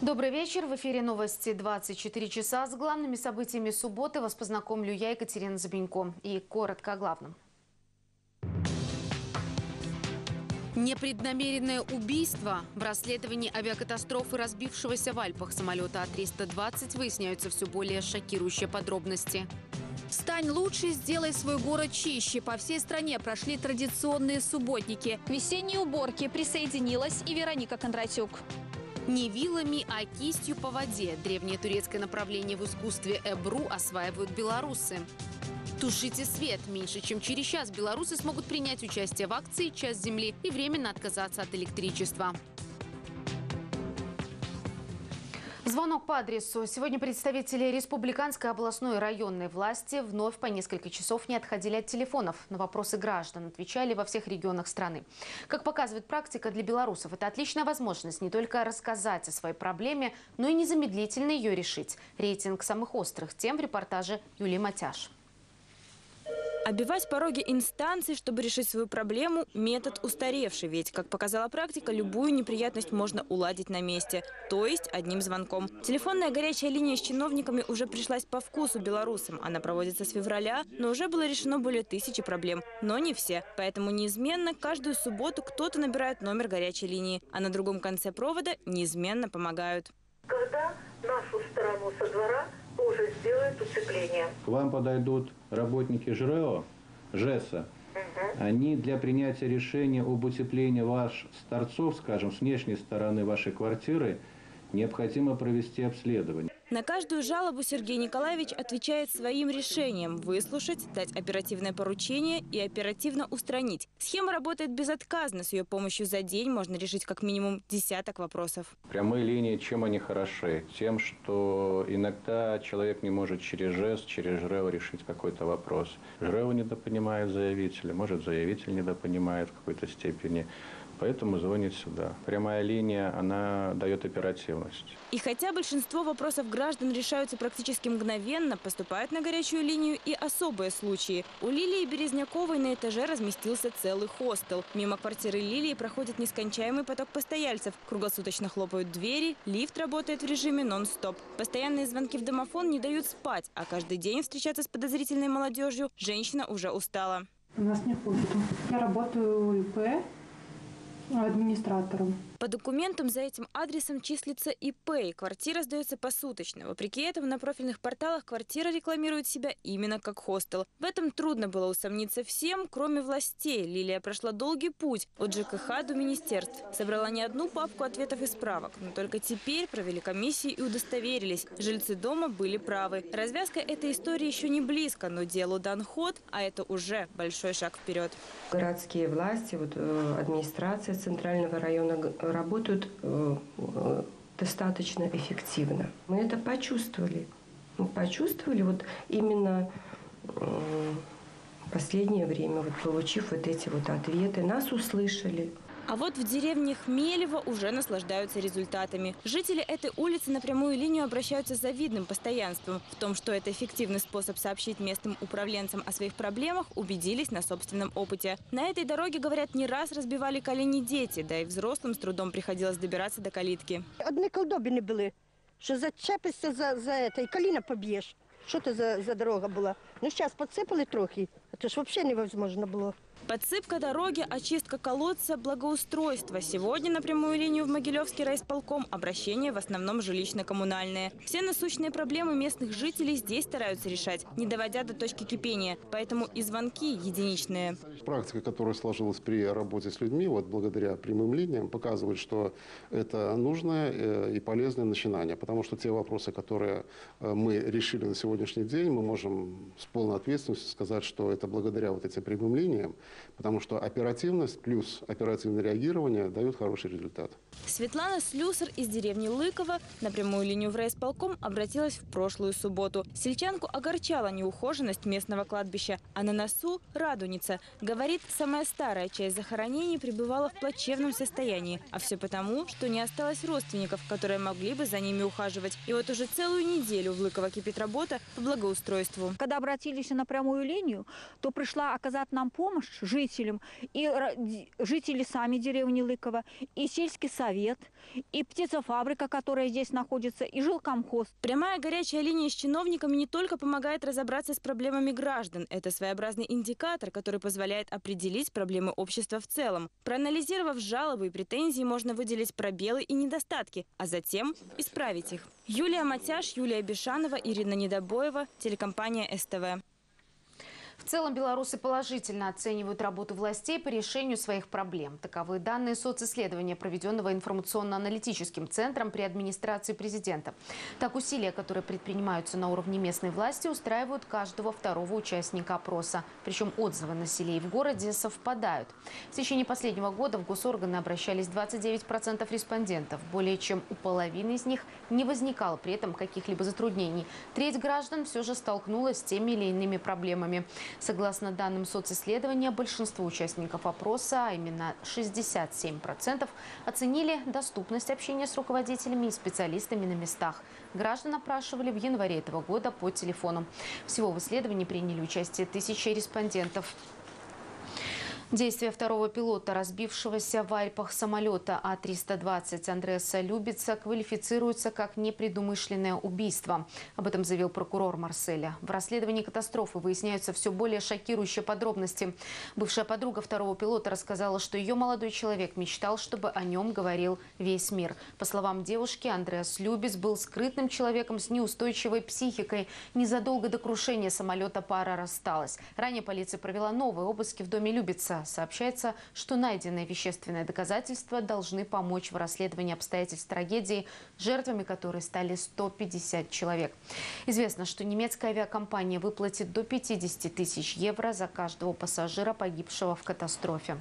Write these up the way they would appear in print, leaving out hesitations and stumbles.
Добрый вечер. В эфире новости 24 часа. С главными событиями субботы вас познакомлю я, Екатерина Забенько. И коротко о главном. Непреднамеренное убийство. В расследовании авиакатастрофы разбившегося в Альпах самолета А320 выясняются все более шокирующие подробности. Стань лучше, сделай свой город чище. По всей стране прошли традиционные субботники. К весенней уборке присоединилась и Вероника Кондратюк. Не вилами, а кистью по воде. Древнее турецкое направление в искусстве Эбру осваивают белорусы. Тушите свет. Меньше чем через час белорусы смогут принять участие в акции «Час земли» и временно отказаться от электричества. Звонок по адресу. Сегодня представители республиканской, областной и районной власти вновь по несколько часов не отходили от телефонов. На вопросы граждан отвечали во всех регионах страны. Как показывает практика, для белорусов это отличная возможность не только рассказать о своей проблеме, но и незамедлительно ее решить. Рейтинг самых острых тем в репортаже Юлии Матяш. Оббивать пороги инстанций, чтобы решить свою проблему – метод устаревший. Ведь, как показала практика, любую неприятность можно уладить на месте. То есть одним звонком. Телефонная горячая линия с чиновниками уже пришлась по вкусу белорусам. Она проводится с февраля, но уже было решено более 1000 проблем. Но не все. Поэтому неизменно каждую субботу кто-то набирает номер горячей линии. А на другом конце провода неизменно помогают. Когда нашу сторону со двора тоже сделают утепление. К вам подойдут работники ЖЭСа. Они для принятия решения об утеплении ваших торцов, скажем, с внешней стороны вашей квартиры, необходимо провести обследование. На каждую жалобу Сергей Николаевич отвечает своим решением – выслушать, дать оперативное поручение и оперативно устранить. Схема работает безотказно. С ее помощью за день можно решить как минимум десяток вопросов. Прямые линии, чем они хороши? Тем, что иногда человек не может через ЖЭС, через ЖРЭО решить какой-то вопрос. ЖРЭО недопонимает заявителя, может, заявитель недопонимает в какой-то степени. Поэтому звонит сюда. Прямая линия, она дает оперативность. И хотя большинство вопросов граждан решаются практически мгновенно, поступают на горячую линию и особые случаи. У Лилии Березняковой на этаже разместился целый хостел. Мимо квартиры Лилии проходит нескончаемый поток постояльцев. Круглосуточно хлопают двери, лифт работает в режиме нон-стоп. Постоянные звонки в домофон не дают спать, а каждый день встречаться с подозрительной молодежью женщина уже устала. У нас не ходит. Я работаю ИП. Администратором. По документам за этим адресом числится ИП, и квартира сдается посуточно. Вопреки этому на профильных порталах квартира рекламирует себя именно как хостел. В этом трудно было усомниться всем, кроме властей. Лилия прошла долгий путь от ЖКХ до министерств. Собрала не одну папку ответов и справок. Но только теперь провели комиссии и удостоверились. Жильцы дома были правы. Развязка этой истории еще не близко, но делу дан ход, а это уже большой шаг вперед. Городские власти, администрация Центрального района работают достаточно эффективно. Мы это почувствовали. Мы почувствовали именно в последнее время, получив эти ответы, нас услышали. А вот в деревне Хмелево уже наслаждаются результатами. Жители этой улицы на прямую линию обращаются с завидным постоянством. В том, что это эффективный способ сообщить местным управленцам о своих проблемах, убедились на собственном опыте. На этой дороге, говорят, не раз разбивали колени дети, да и взрослым с трудом приходилось добираться до калитки. Одні колдобини були, що зачепишся за це і коліна поб'єш. Що це за дорога була? Ну, зараз підсипали трохи, а то ж взагалі невозможно було. Подсыпка дороги, очистка колодца, благоустройство. Сегодня на прямую линию в Могилевский райисполком обращения в основном жилищно-коммунальные. Все насущные проблемы местных жителей здесь стараются решать, не доводя до точки кипения. Поэтому и звонки единичные. Практика, которая сложилась при работе с людьми, благодаря прямым линиям, показывает, что это нужное и полезное начинание. Потому что те вопросы, которые мы решили на сегодняшний день, мы можем с полной ответственностью сказать, что это благодаря этим прямым линиям. Потому что оперативность плюс оперативное реагирование дают хороший результат. Светлана Слюсар из деревни Лыково на прямую линию в райисполком обратилась в прошлую субботу. Сельчанку огорчала неухоженность местного кладбища, а на носу радуница. Говорит, самая старая часть захоронений пребывала в плачевном состоянии. А все потому, что не осталось родственников, которые могли бы за ними ухаживать. И вот уже целую неделю в Лыково кипит работа по благоустройству. Когда обратились на прямую линию, то пришла оказать нам помощь жителям, и жители сами деревни Лыково, и сельский совет, и птицефабрика, которая здесь находится, и жилкомхоз. Прямая горячая линия с чиновниками не только помогает разобраться с проблемами граждан. Это своеобразный индикатор, который позволяет определить проблемы общества в целом. Проанализировав жалобы и претензии, можно выделить пробелы и недостатки, а затем исправить их. Юлия Матяш, Юлия Бешанова, Ирина Недобоева, телекомпания СТВ. В целом белорусы положительно оценивают работу властей по решению своих проблем. Таковы данные социсследования, проведенного информационно-аналитическим центром при администрации президента. Так, усилия, которые предпринимаются на уровне местной власти, устраивают каждого второго участника опроса. Причем отзывы на селе и в городе совпадают. В течение последнего года в госорганы обращались 29% респондентов. Более чем у половины из них не возникало при этом каких-либо затруднений. Треть граждан все же столкнулась с теми или иными проблемами. Согласно данным социсследования, большинство участников опроса, а именно 67%, оценили доступность общения с руководителями и специалистами на местах. Граждан опрашивали в январе этого года по телефону. Всего в исследовании приняли участие 1000 респондентов. Действия второго пилота, разбившегося в Альпах самолета А-320 Андреаса Любица, квалифицируются как непредумышленное убийство. Об этом заявил прокурор Марселя. В расследовании катастрофы выясняются все более шокирующие подробности. Бывшая подруга второго пилота рассказала, что ее молодой человек мечтал, чтобы о нем говорил весь мир. По словам девушки, Андреас Любиц был скрытным человеком с неустойчивой психикой. Незадолго до крушения самолета пара рассталась. Ранее полиция провела новые обыски в доме Любица. Сообщается, что найденные вещественные доказательства должны помочь в расследовании обстоятельств трагедии, жертвами которой стали 150 человек. Известно, что немецкая авиакомпания выплатит до 50 тысяч евро за каждого пассажира, погибшего в катастрофе.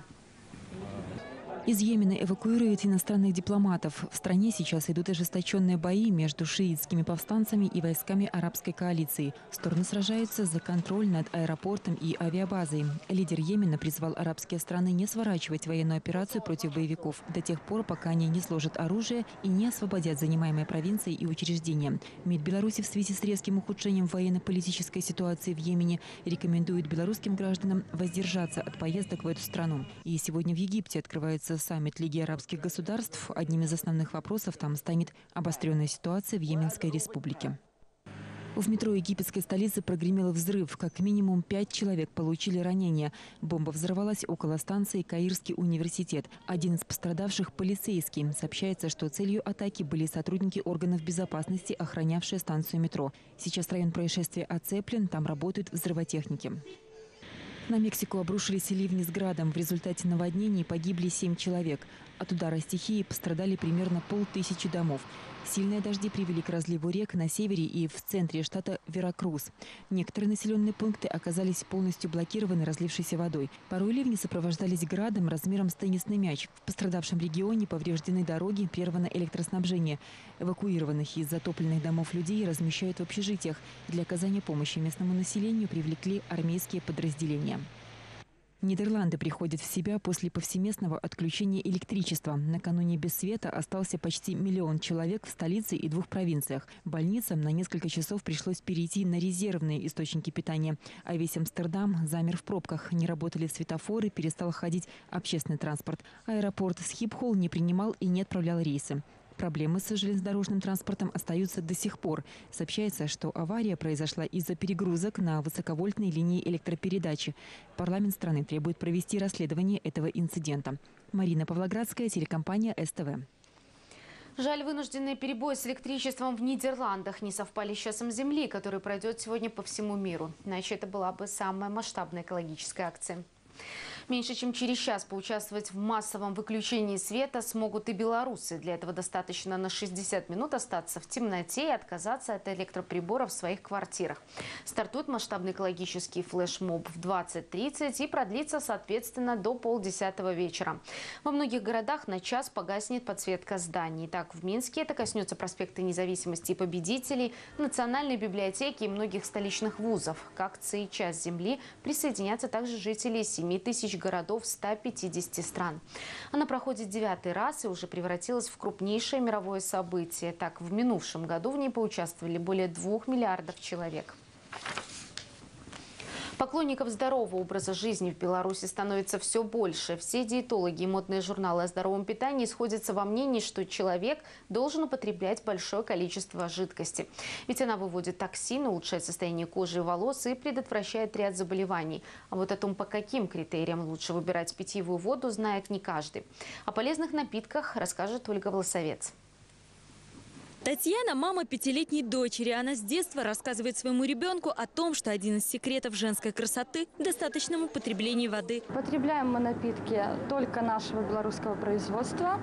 Из Йемена эвакуируют иностранных дипломатов. В стране сейчас идут ожесточенные бои между шиитскими повстанцами и войсками арабской коалиции. Стороны сражаются за контроль над аэропортом и авиабазой. Лидер Йемена призвал арабские страны не сворачивать военную операцию против боевиков до тех пор, пока они не сложат оружие и не освободят занимаемые провинции и учреждения. МИД Беларуси в связи с резким ухудшением военно-политической ситуации в Йемене рекомендует белорусским гражданам воздержаться от поездок в эту страну. И сегодня в Египте открывается саммит Лиги арабских государств. Одним из основных вопросов там станет обостренная ситуация в Йеменской республике. В метро египетской столицы прогремел взрыв. Как минимум 5 человек получили ранения. Бомба взорвалась около станции Каирский университет. Один из пострадавших – полицейский. Сообщается, что целью атаки были сотрудники органов безопасности, охранявшие станцию метро. Сейчас район происшествия оцеплен, там работают взрывотехники. На Мексику обрушились ливни с градом. В результате наводнений погибли 7 человек. От удара стихии пострадали примерно 500 домов. Сильные дожди привели к разливу рек на севере и в центре штата Веракрус. Некоторые населенные пункты оказались полностью блокированы разлившейся водой. Порой ливни сопровождались градом размером с теннисный мяч. В пострадавшем регионе повреждены дороги, прервано электроснабжение. Эвакуированных из затопленных домов людей размещают в общежитиях. Для оказания помощи местному населению привлекли армейские подразделения. Нидерланды приходят в себя после повсеместного отключения электричества. Накануне без света остался почти 1 миллион человек в столице и 2 провинциях. Больницам на несколько часов пришлось перейти на резервные источники питания. А весь Амстердам замер в пробках. Не работали светофоры, перестал ходить общественный транспорт. Аэропорт Схипхол не принимал и не отправлял рейсы. Проблемы с железнодорожным транспортом остаются до сих пор. Сообщается, что авария произошла из-за перегрузок на высоковольтной линии электропередачи. Парламент страны требует провести расследование этого инцидента. Марина Павлоградская, телекомпания СТВ. Жаль, вынужденные перебои с электричеством в Нидерландах не совпали с часом Земли, который пройдет сегодня по всему миру. Иначе это была бы самая масштабная экологическая акция. Меньше чем через час поучаствовать в массовом выключении света смогут и белорусы. Для этого достаточно на 60 минут остаться в темноте и отказаться от электроприборов в своих квартирах. Стартует масштабный экологический флешмоб в 20:30 и продлится, соответственно, до 9:30 вечера. Во многих городах на час погаснет подсветка зданий. Так, в Минске это коснется проспекта Независимости и Победителей, Национальной библиотеки и многих столичных вузов. К акции «Час Земли» присоединятся также жители 7000 городов 150 стран. Она проходит 9-й раз и уже превратилась в крупнейшее мировое событие. Так, в минувшем году в ней поучаствовали более 2 миллиардов человек. Поклонников здорового образа жизни в Беларуси становится все больше. Все диетологи и модные журналы о здоровом питании сходятся во мнении, что человек должен употреблять большое количество жидкости. Ведь она выводит токсины, улучшает состояние кожи и волос и предотвращает ряд заболеваний. А вот о том, по каким критериям лучше выбирать питьевую воду, знает не каждый. О полезных напитках расскажет Ольга Власовец. Татьяна – мама 5-летней дочери. Она с детства рассказывает своему ребенку о том, что один из секретов женской красоты – в достаточном употреблении воды. Потребляем мы напитки только нашего белорусского производства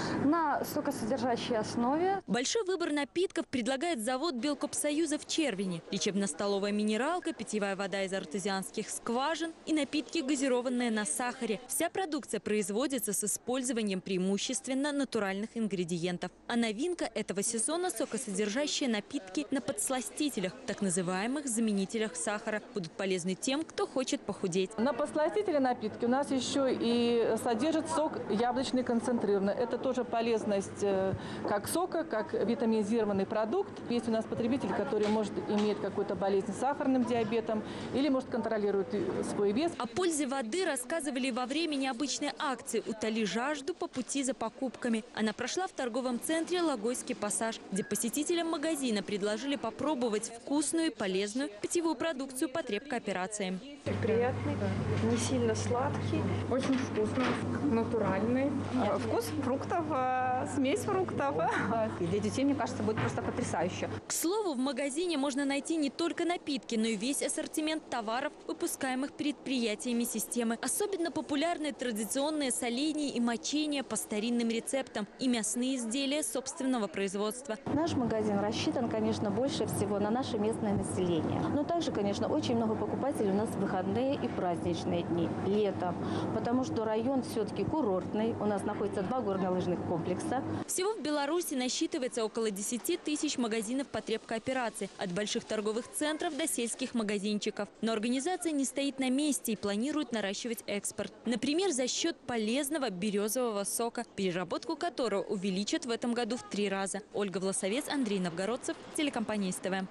на сокосодержащей основе. Большой выбор напитков предлагает завод Белкопсоюза в Червине. Лечебно-столовая минералка, питьевая вода из артезианских скважин и напитки, газированные на сахаре. Вся продукция производится с использованием преимущественно натуральных ингредиентов. А новинка этого сезона – сокосодержащие напитки на подсластителях, так называемых заменителях сахара, будут полезны тем, кто хочет похудеть. На подсластители напитки у нас еще и содержит сок яблочный концентрированный. Это тоже полезность как сока, как витаминизированный продукт. Есть у нас потребитель, который может иметь какую-то болезнь с сахарным диабетом или может контролировать свой вес. О пользе воды рассказывали во время необычной акции «Утоли жажду по пути за покупками». Она прошла в торговом центре «Логойский пассаж», где посетителям магазина предложили попробовать вкусную и полезную питьевую продукцию потребкооперации. Приятный, не сильно сладкий. Очень вкусный, натуральный. Вкус фруктов, смесь фруктов. Для детей, мне кажется, будет просто потрясающе. К слову, в магазине можно найти не только напитки, но и весь ассортимент товаров, выпускаемых предприятиями системы. Особенно популярны традиционные соленья и мочения по старинным рецептам и мясные изделия собственного производства. Наш магазин рассчитан, конечно, больше всего на наше местное население. Но также, конечно, очень много покупателей у нас в выходные и праздничные дни, летом. Потому что район все-таки курортный. У нас находится 2 горнолыжных комплекса. Всего в Беларуси насчитывается около 10 тысяч магазинов потребкооперации. От больших торговых центров до сельских магазинчиков. Но организация не стоит на месте и планирует наращивать экспорт. Например, за счет полезного березового сока, переработку которого увеличат в этом году в 3 раза. Ольга Власовец, Андрей Новгородцев, телекомпания СТВ.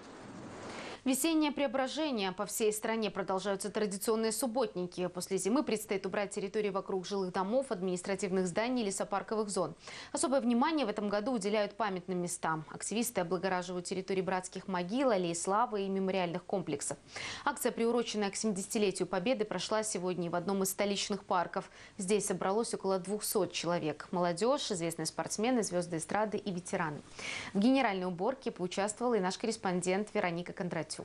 Весеннее преображение. По всей стране продолжаются традиционные субботники. После зимы предстоит убрать территории вокруг жилых домов, административных зданий и лесопарковых зон. Особое внимание в этом году уделяют памятным местам. Активисты облагораживают территории братских могил, аллей славы и мемориальных комплексов. Акция, приуроченная к 70-летию Победы, прошла сегодня в одном из столичных парков. Здесь собралось около 200 человек. Молодежь, известные спортсмены, звезды эстрады и ветераны. В генеральной уборке поучаствовал и наш корреспондент Вероника Кондратюк.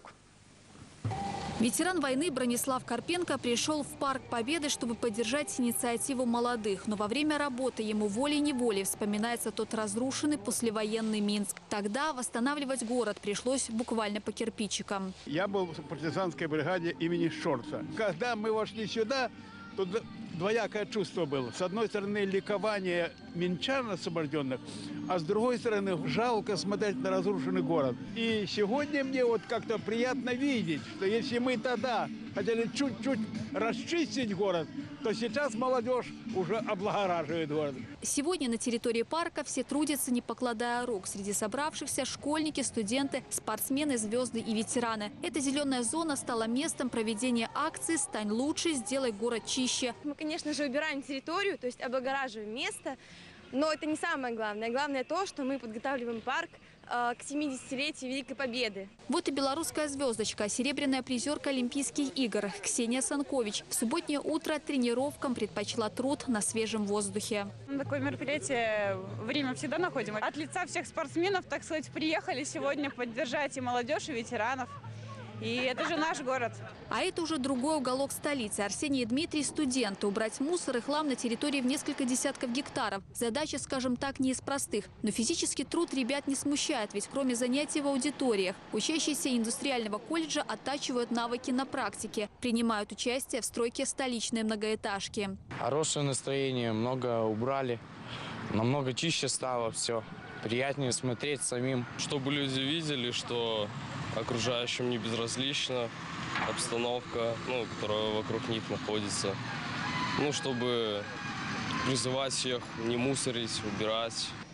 Ветеран войны Бронислав Карпенко пришел в Парк Победы, чтобы поддержать инициативу молодых. Но во время работы ему волей-неволей вспоминается тот разрушенный послевоенный Минск. Тогда восстанавливать город пришлось буквально по кирпичикам. Я был в партизанской бригаде имени Шорца. Когда мы вошли сюда, то двоякое чувство было. С одной стороны, ликование минчан освобожденных, а с другой стороны, жалко смотреть на разрушенный город. И сегодня мне вот как-то приятно видеть, что если мы тогда хотели чуть-чуть расчистить город, то сейчас молодежь уже облагораживает город. Сегодня на территории парка все трудятся, не покладая рук. Среди собравшихся школьники, студенты, спортсмены, звезды и ветераны. Эта зеленая зона стала местом проведения акции «Стань лучше, сделай город чище». Мы, конечно же, убираем территорию, то есть облагораживаем место. Но это не самое главное. Главное то, что мы подготавливаем парк к 70-летию Великой Победы. Вот и белорусская звездочка, серебряная призерка Олимпийских игр Ксения Санкович. В субботнее утро тренировкам предпочла труд на свежем воздухе. На такое мероприятие время всегда находим. От лица всех спортсменов, так сказать, приехали сегодня поддержать и молодежь, и ветеранов. И это же наш город. А это уже другой уголок столицы. Арсений и Дмитрий – студенты. Убрать мусор и хлам на территории в несколько десятков гектаров. Задача, скажем так, не из простых. Но физический труд ребят не смущает, ведь кроме занятий в аудиториях, учащиеся индустриального колледжа оттачивают навыки на практике. Принимают участие в стройке столичной многоэтажки. Хорошее настроение, много убрали, намного чище стало все. Приятнее смотреть самим. Чтобы люди видели, что окружающим не безразлична обстановка, которая вокруг них находится. Чтобы призывать всех не мусорить, убирать.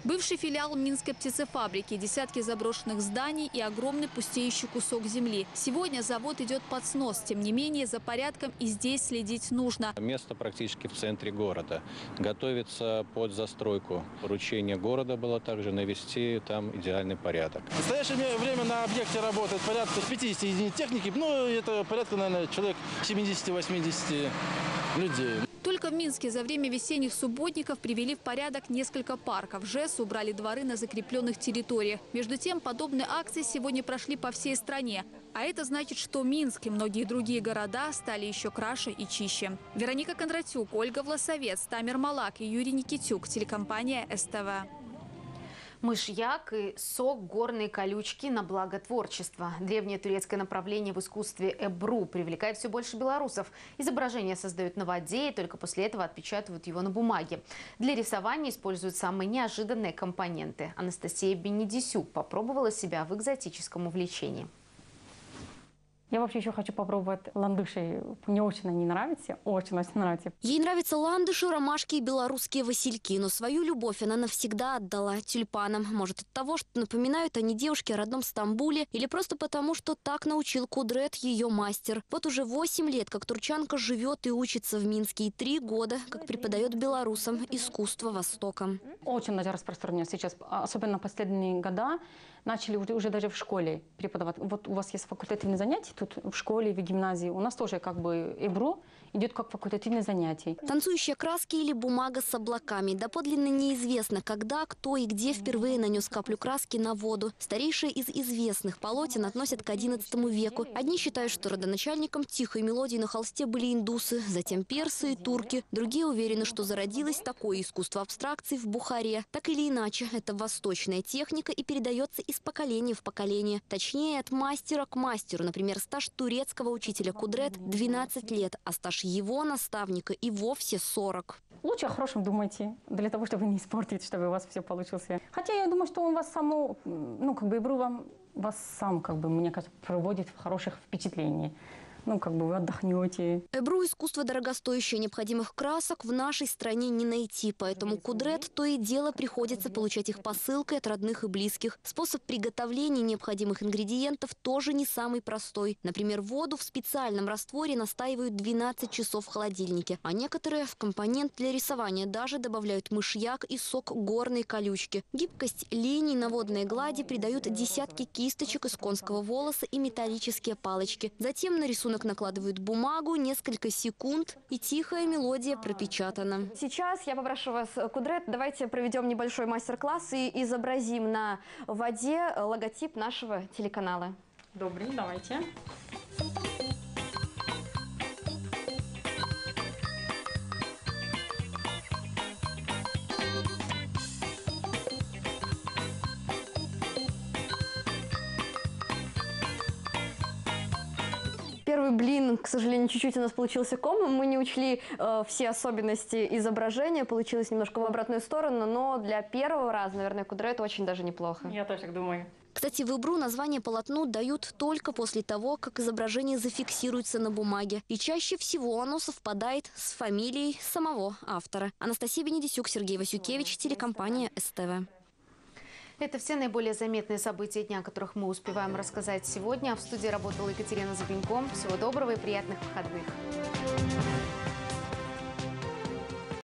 Бывший филиал Минской птицефабрики, десятки заброшенных зданий и огромный пустеющий кусок земли. Сегодня завод идет под снос. Тем не менее, за порядком и здесь следить нужно. Место практически в центре города. Готовится под застройку. Поручение города было также навести там идеальный порядок. В настоящее время на объекте работает порядка 50 единиц техники. Ну, это порядка, наверное, человек 70-80 людей. Только в Минске за время весенних субботников привели в порядок несколько парков. ЖЭС убрали дворы на закрепленных территориях. Между тем, подобные акции сегодня прошли по всей стране. А это значит, что Минск и многие другие города стали еще краше и чище. Вероника Кондратюк, Ольга Власовец, Тамер Малак и Юрий Никитюк. Телекомпания СТВ. Мышьяк и сок горной колючки на благо творчества. Древнее турецкое направление в искусстве Эбру привлекает все больше белорусов. Изображение создают на воде и только после этого отпечатывают его на бумаге. Для рисования используют самые неожиданные компоненты. Анастасия Бенедисюк попробовала себя в экзотическом увлечении. Я вообще еще хочу попробовать ландыши. Мне очень они нравятся, очень нравятся. Ей нравятся ландыши, ромашки и белорусские васильки. Но свою любовь она навсегда отдала тюльпанам. Может, от того, что напоминают они девушке о родном Стамбуле, или просто потому, что так научил Кудрет ее мастер. Вот уже 8 лет, как турчанка живет и учится в Минске, и 3 года, как преподает белорусам искусство Востока. Очень даже распространено сейчас, особенно последние года. Начали уже даже в школе преподавать. Вот у вас есть факультативные занятия тут в школе, в гимназии. У нас тоже как бы Эбру идет как факультативные занятия. Танцующие краски или бумага с облаками. Доподлинно неизвестно, когда, кто и где впервые нанес каплю краски на воду. Старейшие из известных полотен относят к XI веку. Одни считают, что родоначальником тихой мелодии на холсте были индусы, затем персы и турки. Другие уверены, что зародилось такое искусство абстракций в Бухаре. Так или иначе, это восточная техника и передается из поколения в поколение. Точнее, от мастера к мастеру. Например, стаж турецкого учителя Кудрет 12 лет, а стаж его наставника и вовсе 40. Лучше о хорошем думайте, для того, чтобы не испортить, чтобы у вас все получилось. Хотя я думаю, что он вас само, Эбру вас сам, мне кажется, проводит в хороших впечатлениях. Вы отдохнете. Эбру – искусство дорогостоящее, необходимых красок в нашей стране не найти. Поэтому Кудрет то и дело приходится получать их посылкой от родных и близких. Способ приготовления необходимых ингредиентов тоже не самый простой. Например, воду в специальном растворе настаивают 12 часов в холодильнике. А некоторые в компонент для рисования даже добавляют мышьяк и сок горной колючки. Гибкость линий на водной глади придают десятки кисточек из конского волоса и металлические палочки. Затем на рисунок накладывают бумагу, несколько секунд, и тихая мелодия пропечатана. Сейчас я попрошу вас, Кудрет, давайте проведем небольшой мастер-класс и изобразим на воде логотип нашего телеканала. Добрый, давайте. Первый блин, к сожалению, чуть-чуть у нас получился комом. Мы не учли все особенности изображения. Получилось немножко в обратную сторону, но для первого раза, наверное, Кудрет очень даже неплохо. Я тоже так думаю. Кстати, в Эбру название полотну дают только после того, как изображение зафиксируется на бумаге. И чаще всего оно совпадает с фамилией самого автора. Анастасия Бенедисюк, Сергей Васюкевич, телекомпания СТВ. Это все наиболее заметные события дня, о которых мы успеваем рассказать сегодня. В студии работала Екатерина Забенько. Всего доброго и приятных выходных.